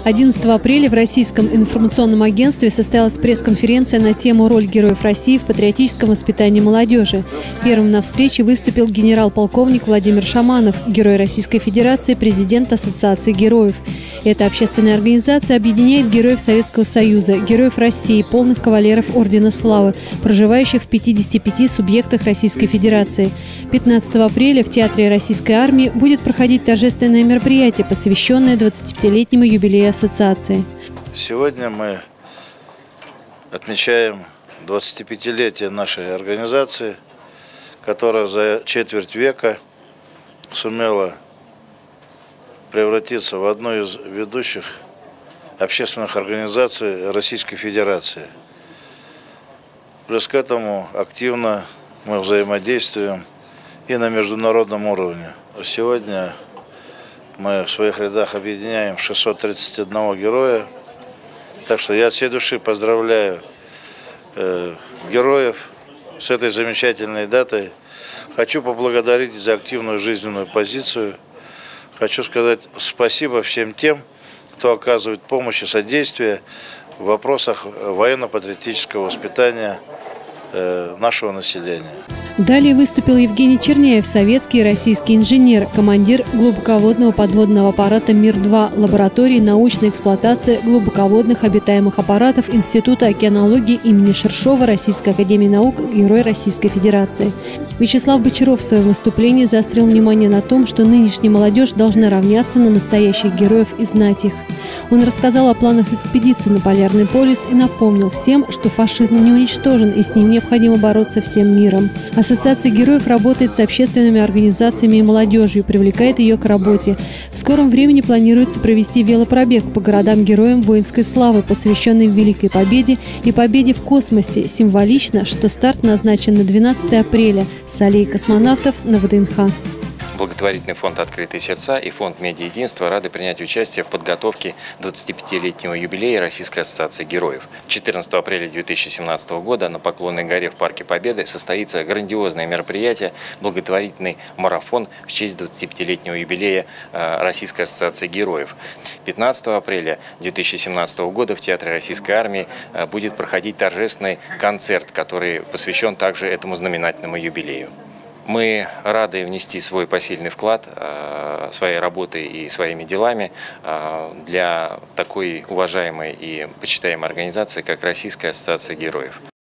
11 апреля в Российском информационном агентстве состоялась пресс-конференция на тему «Роль героев России в патриотическом воспитании молодежи». Первым на встрече выступил генерал-полковник Владимир Шаманов, герой Российской Федерации, президент Ассоциации героев. Эта общественная организация объединяет героев Советского Союза, героев России, полных кавалеров Ордена Славы, проживающих в 55 субъектах Российской Федерации. 15 апреля в Театре Российской армии будет проходить торжественное мероприятие, посвященное 25-летнему юбилею ассоциации. Сегодня мы отмечаем 25-летие нашей организации, которая за четверть века сумела превратиться в одну из ведущих общественных организаций Российской Федерации. Плюс к этому активно мы взаимодействуем и на международном уровне. Сегодня мы в своих рядах объединяем 631 героя. Так что я от всей души поздравляю героев с этой замечательной датой. Хочу поблагодарить за активную жизненную позицию. Хочу сказать спасибо всем тем, кто оказывает помощь и содействие в вопросах военно-патриотического воспитания нашего населения. Далее выступил Евгений Черняев, советский и российский инженер, командир глубоководного подводного аппарата «Мир-2» лаборатории научной эксплуатации глубоководных обитаемых аппаратов Института океанологии имени Шершова Российской академии наук, герой Российской Федерации. Вячеслав Бочаров в своем выступлении заострил внимание на том, что нынешняя молодежь должна равняться на настоящих героев и знать их. Он рассказал о планах экспедиции на Полярный полюс и напомнил всем, что фашизм не уничтожен и с ним необходимо бороться всем миром. Ассоциация героев работает с общественными организациями и молодежью, привлекает ее к работе. В скором времени планируется провести велопробег по городам-героям воинской славы, посвященный Великой Победе и победе в космосе. Символично, что старт назначен на 12 апреля с аллеи космонавтов на ВДНХ. Благотворительный фонд «Открытые сердца» и фонд «Медиаединство» рады принять участие в подготовке 25-летнего юбилея Российской ассоциации героев. 14 апреля 2017 года на Поклонной горе в Парке Победы состоится грандиозное мероприятие – благотворительный марафон в честь 25-летнего юбилея Российской ассоциации героев. 15 апреля 2017 года в Театре Российской армии будет проходить торжественный концерт, который посвящен также этому знаменательному юбилею. Мы рады внести свой посильный вклад своей работой и своими делами для такой уважаемой и почитаемой организации, как Российская ассоциация героев.